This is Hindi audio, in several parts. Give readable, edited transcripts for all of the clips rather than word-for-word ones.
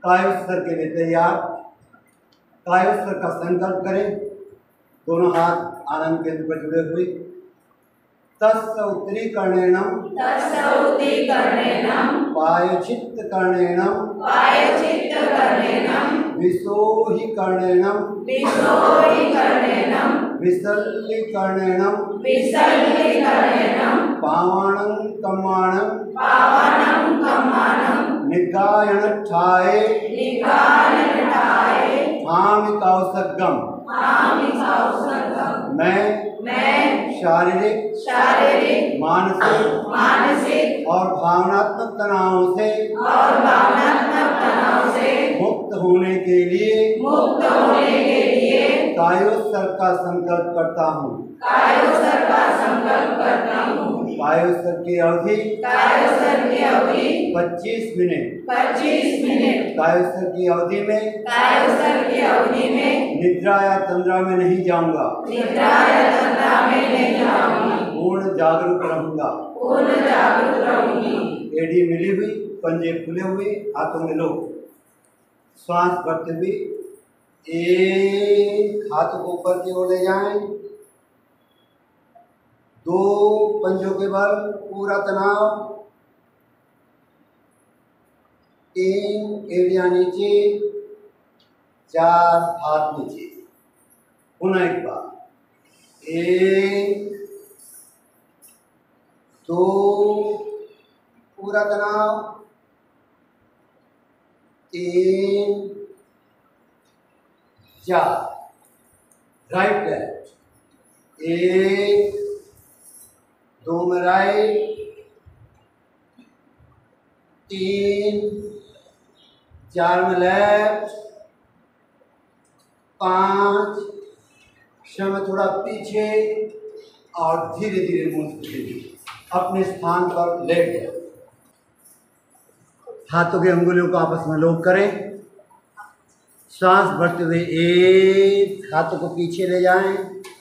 कायोस्तर के लिए तैयार। कायोस्तर का संकल्प करें, दोनों हाथ आनंद केंद्र पर जुड़े हुए। तस्य उत्तरीकर्णेनम पायचित्तकर्णेनम विशोहिकर्णेनम विसल्लिकर्णेनम पावनं कम्माणं निगायनठाये धामिकावसर्गम। मैं शारीरिक, मानसिक और भावनात्मक तनावों से मुक्त होने के लिए कायोस्तर का संकल्प करता हूँ। कायोस्तर की अवधि 25 मिनट। कायोस्तर की अवधि में निद्रा या तंद्रा में नहीं जाऊंगा। पूर्ण जागरूक रहूंगा। एड़ी मिली हुई, पंजे खुले हुए, हाथों में लो। श्वास भरते हुए एक हाथ को ऊपर की ओर ले जाएं। 2 पंजों के बल पूरा तनाव। 3 एड़ियां नीचे, 4 हाथ नीचे। पुनः एक बार 1 2 पूरा तनाव। 3 4 राइट लेफ्ट। 1 2 में राइट, 3 4 में लेफ्ट, 5 क्षण में थोड़ा पीछे और धीरे धीरे मुंह अपने स्थान पर लेट जाओ। हाथों की अंगुलियों को आपस में लॉक करें। सांस भरते हुए एक हाथों को पीछे ले जाएं।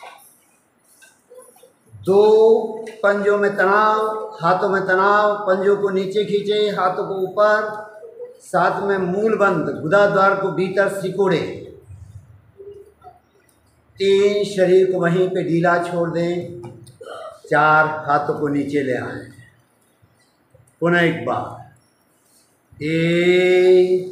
2 पंजों में तनाव, हाथों में तनाव, पंजों को नीचे खींचे, हाथों को ऊपर, साथ में मूल बंद, गुदाद्वार को भीतर सिकोड़े। 3 शरीर को वहीं पे ढीला छोड़ दें। 4 हाथों को नीचे ले आए। पुनः एक बार 1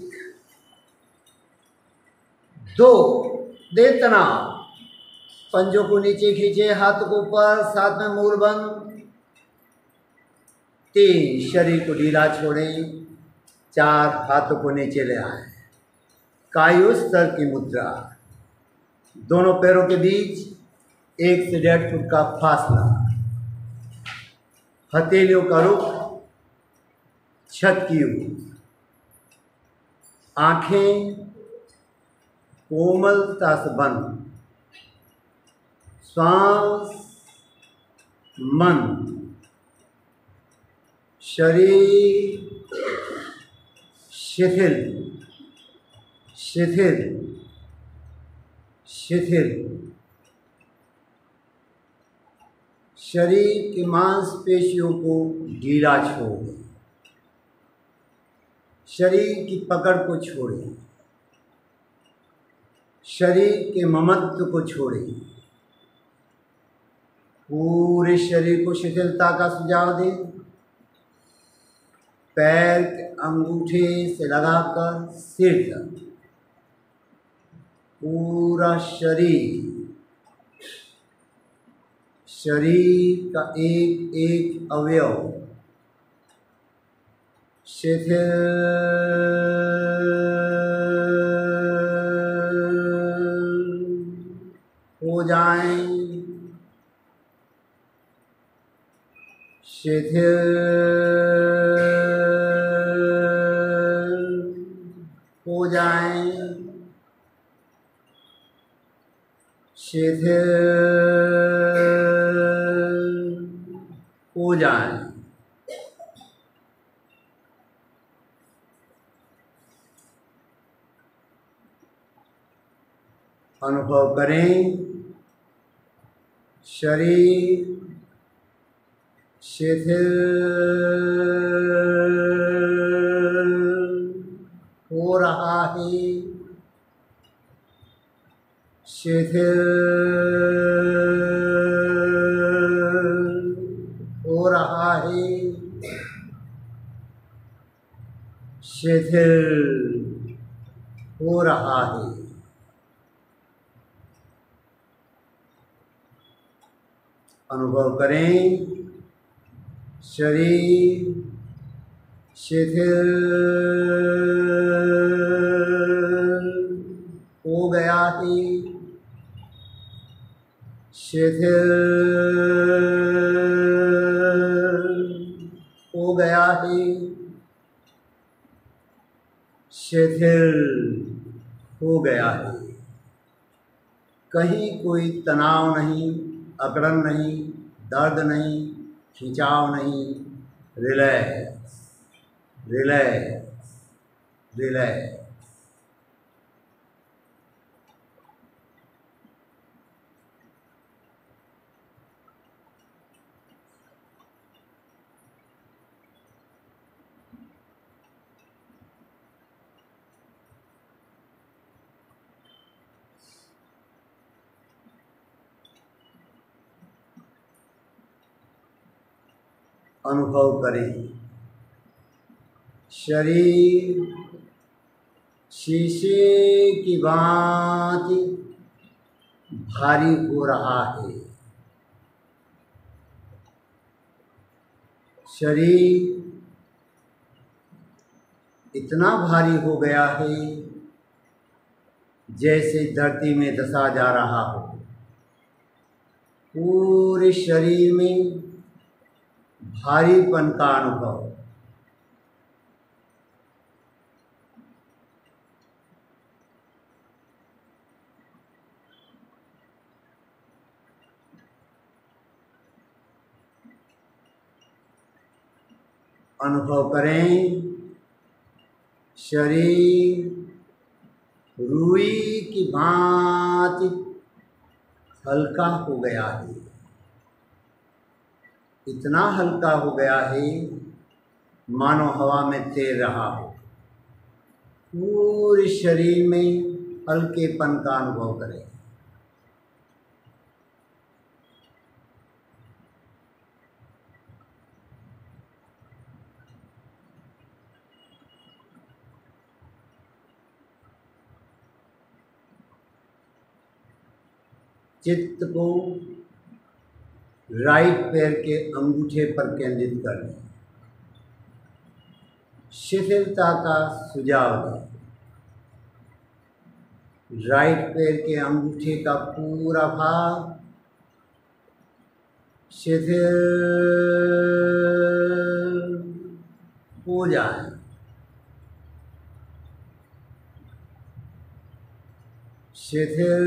2 दे तनाव, पंजों को नीचे खींचे, हाथों को ऊपर, साथ में मूल बंद। 3 शरीर को ढीला छोड़ें। 4 हाथों को नीचे ले आए। कायोस्तर की मुद्रा। दोनों पैरों के बीच 1 से 1.5 फुट का फासला। हथेलियों का रुख छत की ओर। आंखें कोमलता से बंद। श्वास मन, शरीर शिथिल शिथिल शिथिल। शरीर की मांसपेशियों को ढीला छोड़ें। शरीर की पकड़ को छोड़ें। शरीर के ममत्व को छोड़ें। पूरे शरीर को शिथिलता का सुझाव दें। पैर के अंगूठे से लगाकर सिर तक पूरा शरीर, शरीर का एक एक अवयव शिथिल हो जाएं। शिथिल हो जाएं। शिथिल हो जाएं। अनुभव करें शरीर शिथिल हो रहा है, शिथिल हो रहा है, शिथिल हो रहा है। अनुभव करें, शरीर शिथिल हो गया है, शिथिल हो गया है, शिथिल हो गया है। कहीं कोई तनाव नहीं, अकड़न नहीं, दर्द नहीं, खिंचाव नहीं, रिलैक्स रिलैक्स रिलैक्स। अनुभव करें, शरीर शीशे की भांति भारी हो रहा है, शरीर इतना भारी हो गया है जैसे धरती में धंसा जा रहा हो। पूरे शरीर में भारीपन का अनुभव, अनुभव करें, शरीर रुई की भांति हल्का हो गया है, इतना हल्का हो गया है मानो हवा में तैर रहा हो। पूरे शरीर में हल्केपन का अनुभव करें। चित्त को राइट पैर के अंगूठे पर केंद्रित कर लें, शिथिलता का सुझाव दें। राइट पैर के अंगूठे का पूरा भाग शिथिल हो जाए, शिथिल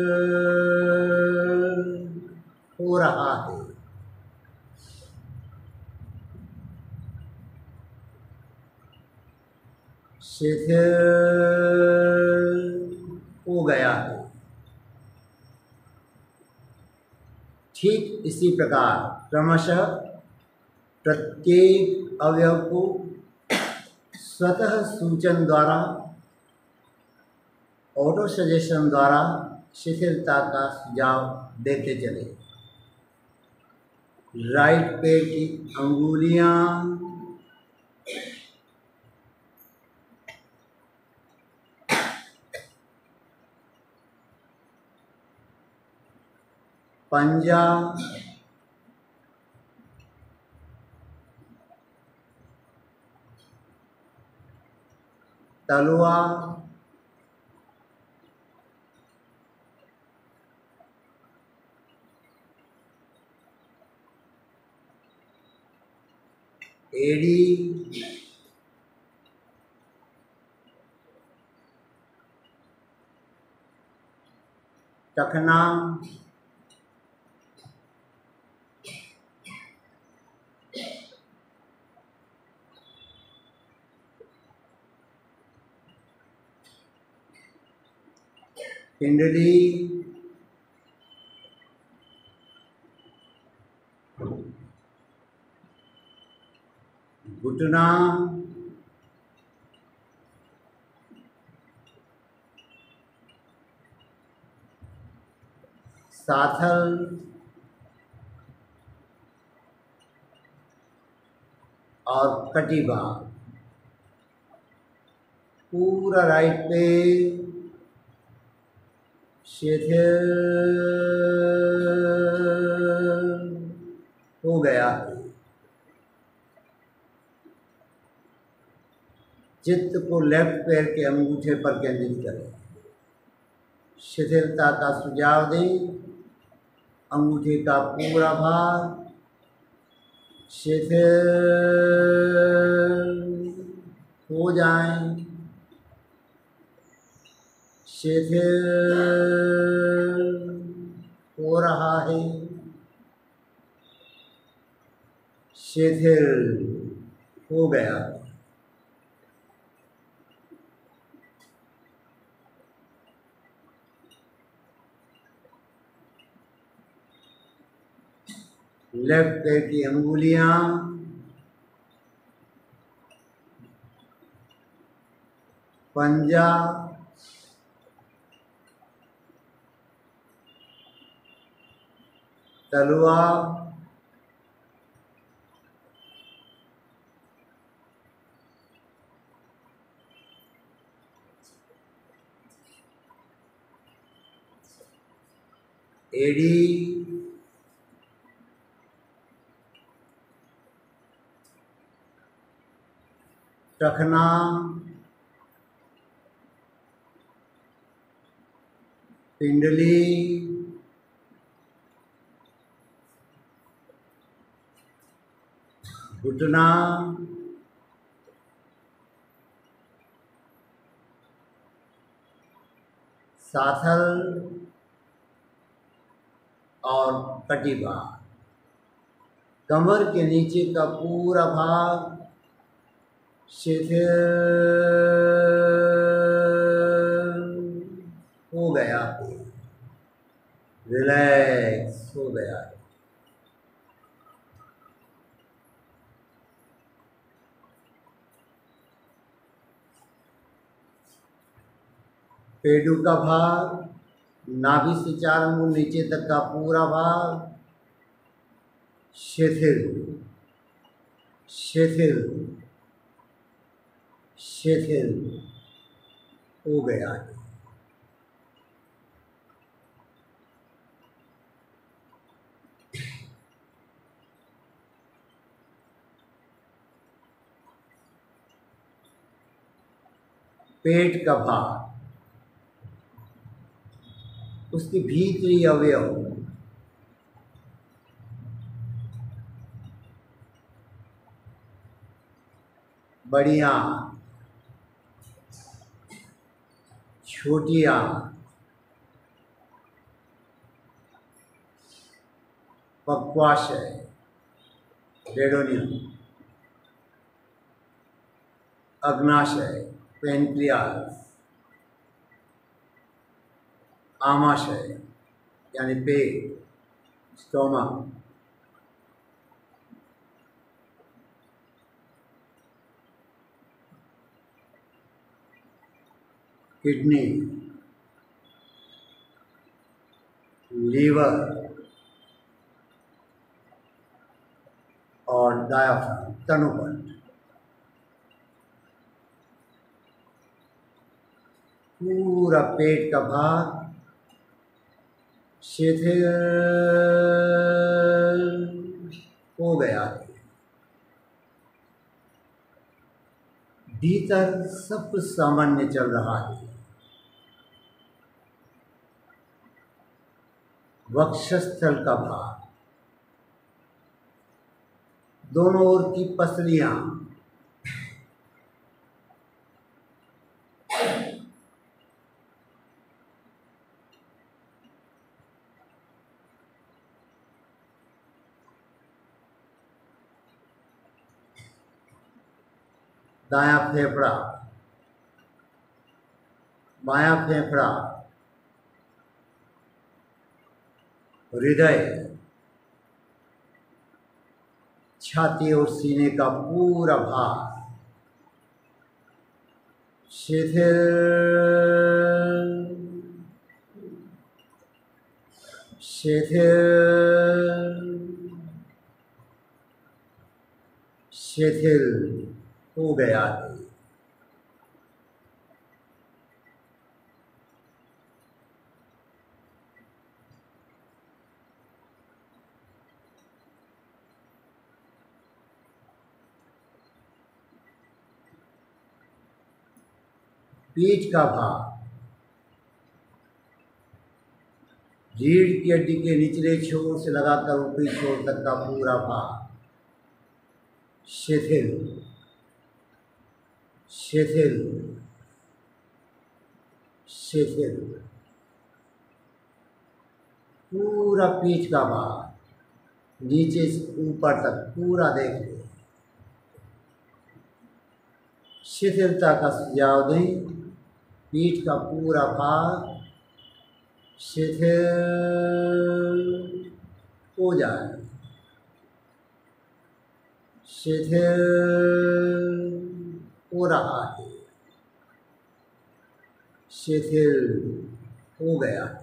हो रहा है, शिथिल हो गया है। ठीक इसी प्रकार क्रमशः प्रत्येक अवयव को स्वतः सूचन द्वारा, ऑटो सजेशन द्वारा शिथिलता का सुझाव देते चले। राइट पैर की अंगुलियां पंजा, तलवा, एड़ी, टखना, पिंडली, घुटना, साथल और कटिबा, पूरा राइट पे शिथिल हो गया। चित्त को लेफ्ट पैर के अंगूठे पर केंद्रित करें। शिथिलता का सुझाव दें। अंगूठे का पूरा भाग शिथिल हो जाएं। शिथिल हो रहा है। शिथिल हो गया। लेफ्ट पैर की अंगुलियां पंजा, तलवा, एड़ी, टखना, पिंडली, घुटना, साथल और कटिबा। कमर के नीचे का पूरा भाग शिथिल हो गया, रिलैक्स हो गया। पेडू का भाग, नाभि से 4 अंगुल नीचे तक का पूरा भाग शिथिल शिथिल शिथिल हो गया। पेट का भाग, उसके भीतरी अवयव बड़ी आंत, छोटी आंत, पक्वाशय, डेडोनियम, अग्नाशय, पेनक्रियास, आमाशय यानी पेट, स्टोमक, किडनी, लीवर और डायाफ्राम, तनुपट। पूरा पेट का भाग शिथिल हो गया है। भीतर सब कुछ सामान्य चल रहा है। वक्षस्थल का भाग, दोनों ओर की पसलियां दायां फेफड़ा, बायां फेफड़ा, हृदय, छाती और सीने का पूरा भाग शिथिल शिथिल शिथिल हो गया है। पीठ का भाग, रीढ़ की हड्डी के निचले छोर से लगाकर ऊपरी छोर तक का पूरा भाग शिथिल शिथिल शिथिल। पूरा पीठ का भाग नीचे से ऊपर तक पूरा देख लें। शिथिलता का सुझाव दें। पीठ का पूरा भाग शिथिल हो जाए, शिथिल हो रहा है, शिथिल हो गया है।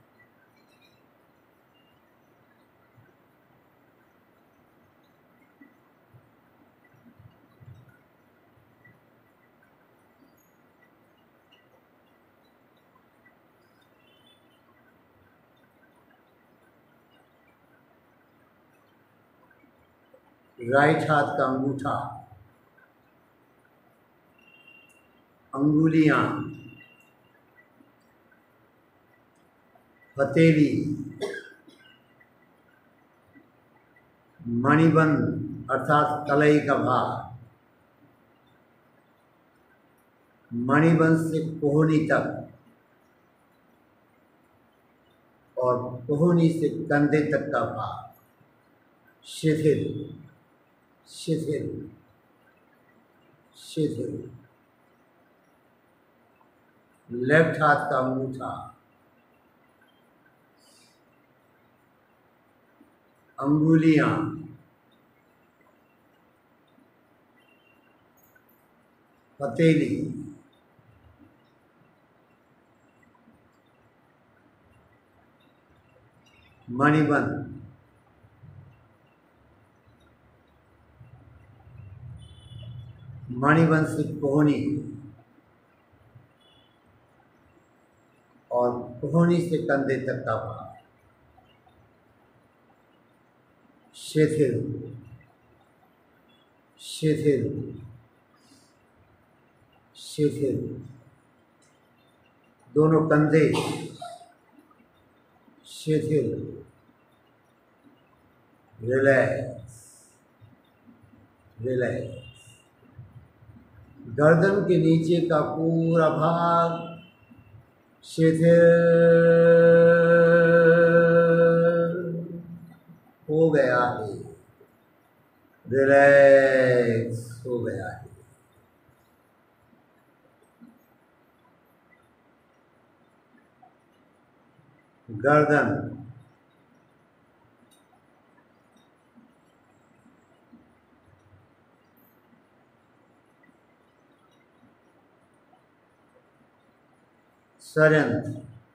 राइट हाथ का अंगूठा, अंगुलियां, हथेली, मणिबंध अर्थात कलाई का भाग, मणिबंध से कोहनी तक और कोहनी से कंधे तक का भाग शिथिल शिथिल शिथिल। लेफ्ट हाथ का अंगूठा, अंगुलियां, हथेली, मणिबंध, मणिबंध से कोहनी और कोहनी से कंधे तक का भाग शिथिल शिथिल शिथिल। दोनों कंधे शिथिल, रिलैक्स रिलैक्स। गर्दन के नीचे का पूरा भाग शिथिल हो गया है, रिलैक्स हो गया है। गर्दन, षड्यंत्र,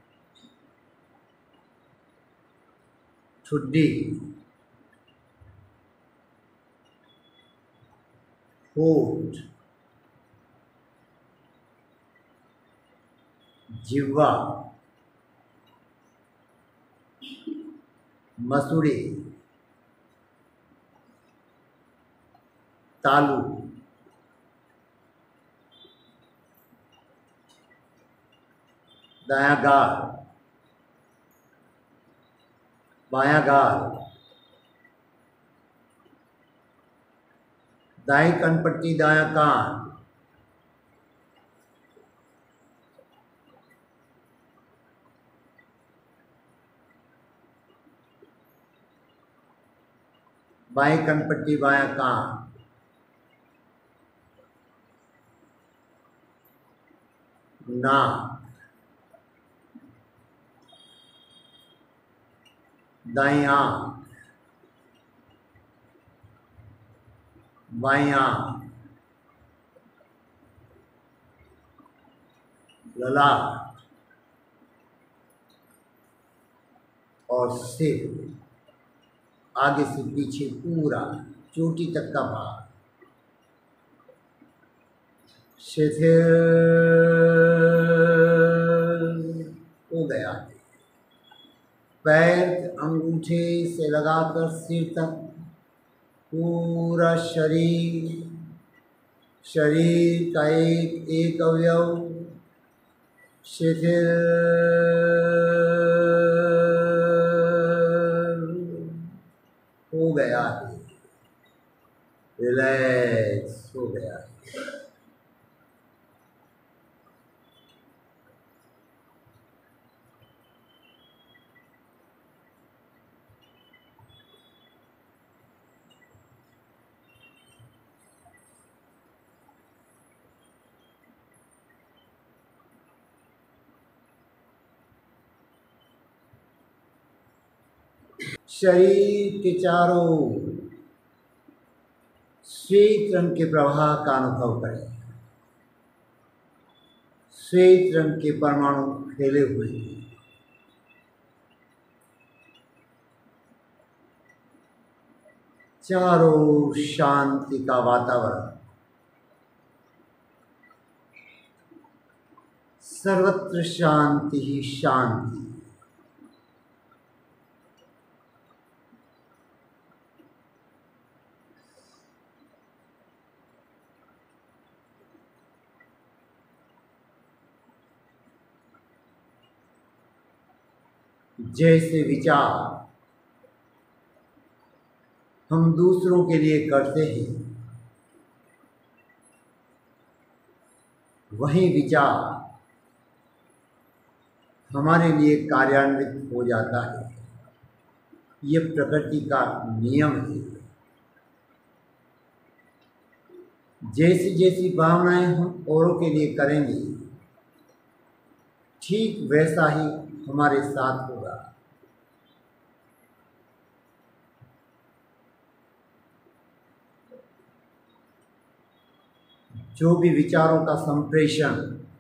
ठुड्डी, होठ, जिह्वा, मसूड़ी, तालू, दायां गाल, बायां गाल, दाएं कनपट्टी, दायां कान, बाएं कनपट्टी, बायां कान, नाक, दाईं आंख, बाईं आंख, ललाट और सिर, आगे से पीछे पूरा चोटी तक का भाग शिथिल हो गया है। पैर अंगूठे से लगाकर सिर तक पूरा शरीर का एक एक अवयव शिथिल हो गया है, रिलैक्स हो गया है। शरीर के चारों श्वेत रंग के प्रवाह का अनुभव करें। श्वेत रंग के परमाणु फैले हुए हैं। चारों शांति का वातावरण, सर्वत्र शांति ही शांति। जैसे विचार हम दूसरों के लिए करते हैं, वही विचार हमारे लिए कार्यान्वित हो जाता है। ये प्रकृति का नियम है। जैसी जैसी भावनाएं हम औरों के लिए करेंगे, ठीक वैसा ही हमारे साथ होगा। जो भी विचारों का संप्रेषण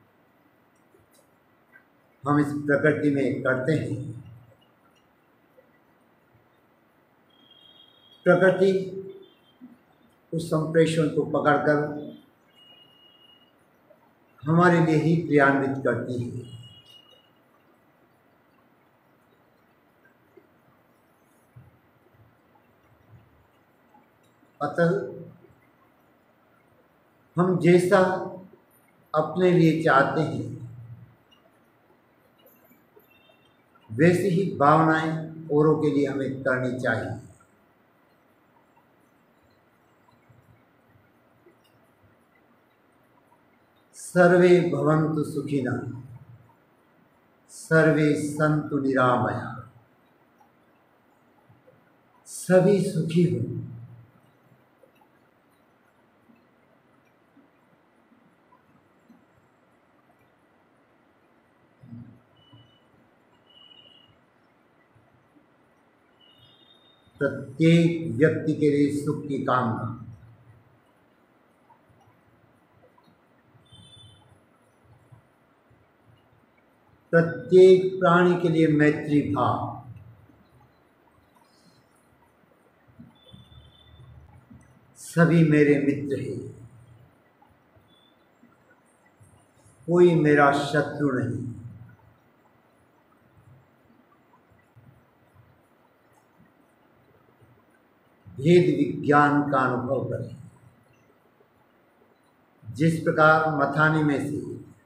हम इस प्रकृति में करते हैं, प्रकृति उस संप्रेषण को पकड़कर हमारे लिए ही क्रियान्वित करती है। अतः हम जैसा अपने लिए चाहते हैं, वैसी ही भावनाएं औरों के लिए हमें करनी चाहिए। सर्वे भवन्तु सुखिनः, सर्वे सन्तु निरामया। सभी सुखी हो। प्रत्येक व्यक्ति के लिए सुख की कामना, प्रत्येक प्राणी के लिए मैत्री भाव, सभी मेरे मित्र हैं, कोई मेरा शत्रु नहीं। भेद विज्ञान का अनुभव करें। जिस प्रकार मथाने में से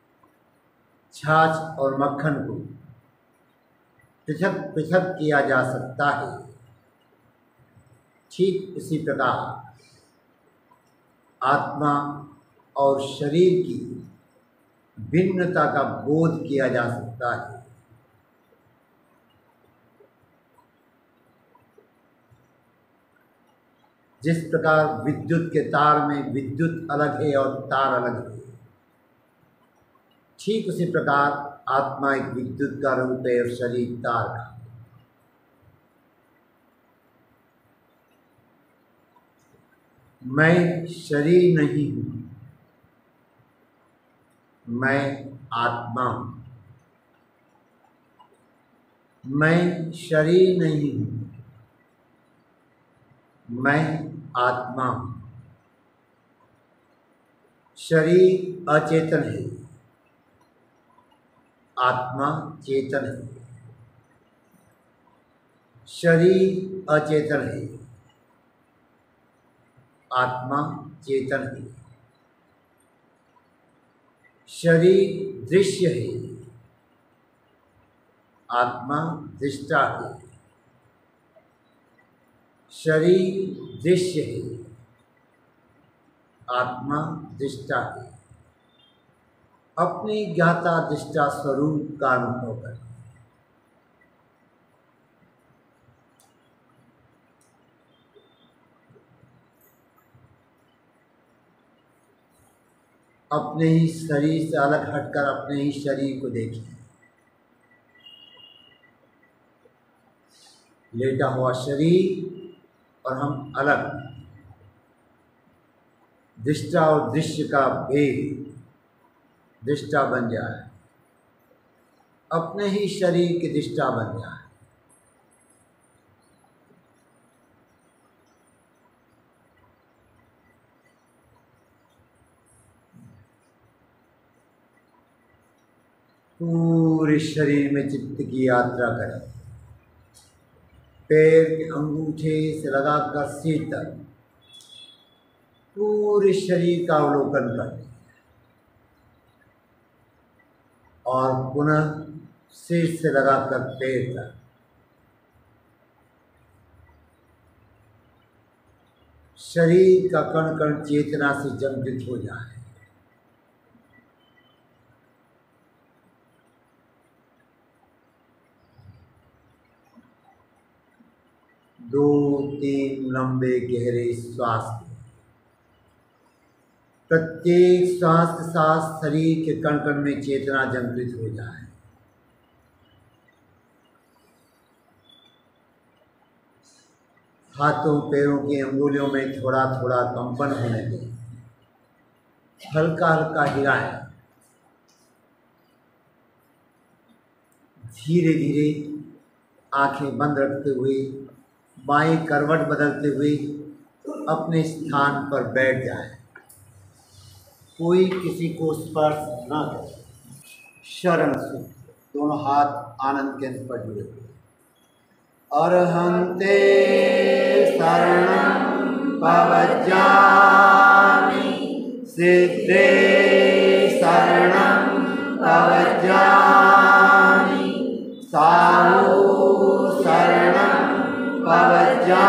छाछ और मक्खन को पृथक पृथक किया जा सकता है, ठीक उसी प्रकार आत्मा और शरीर की भिन्नता का बोध किया जा सकता है। जिस प्रकार विद्युत के तार में विद्युत अलग है और तार अलग है, ठीक उसी प्रकार आत्मा एक विद्युत का रूप है और शरीर तार का। मैं शरीर नहीं हूँ, मैं आत्मा हूँ। मैं शरीर नहीं हूँ, मैं आत्मा हूँ। शरीर अचेतन है, आत्मा चेतन है। शरीर अचेतन है, आत्मा चेतन है। शरीर दृश्य है, आत्मा दृष्टा है। शरीर दृश्य है, आत्मा दृष्टा है। अपनी ज्ञाता दृष्टा स्वरूप का अनुभव करें। अपने ही शरीर से अलग हटकर अपने ही शरीर को देखें। लेटा हुआ शरीर और हम अलग, दृष्टा और दृश्य का भेद दृष्टा बन जाए, अपने ही शरीर की दृष्टा बन जाए। पूरे शरीर में चित्त की यात्रा करें। पैर के अंगूठे से लगाकर सिर तक पूरे शरीर का अवलोकन करें और पुनः सिर से लगाकर पैर तक। शरीर का कण कण चेतना से जंगलित हो जाए। दो तीन लंबे गहरे श्वास। प्रत्येक श्वास के साथ शरीर के कण कण में चेतना जंगलित हो जाए। हाथों पैरों की अंगुलियों में थोड़ा थोड़ा कंपन होने दें। हल्का हल्का हिलाएं। धीरे धीरे आंखें बंद रखते हुए बाईं करवट बदलते हुए अपने स्थान पर बैठ जाए। कोई किसी को स्पर्श न करे। शरण से दोनों हाथ आनंद केंद्र पर जुड़े हुए। अरहंते शरणं पवज्जामि, सिद्धे शरणं पवज्जामि, साहु शरणं पवज्जामि,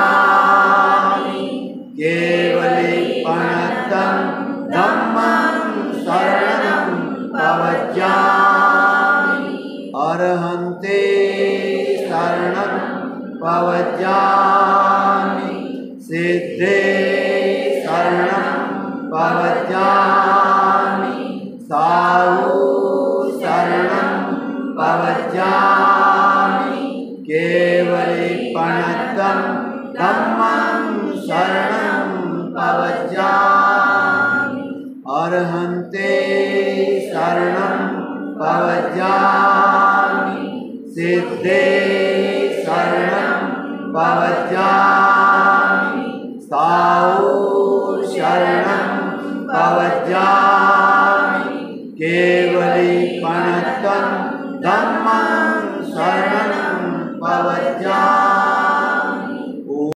केवले प्रणतं धम्मं शरणं पवज्जामि। अरहंते शरणं पवज्जामि, सिद्धे शरणं पवज्जामि, साहु शरणं पवज्जामि, केवले प्रणतं धम्मं शरणं पवज्जामि। अरहंते शरणं पवज्जामि, सिद्धे शरणं पवज्जामि, साहु शरणं पवज्जामि, केवले प्रणतं धम्मं शरणं पवज्जामि।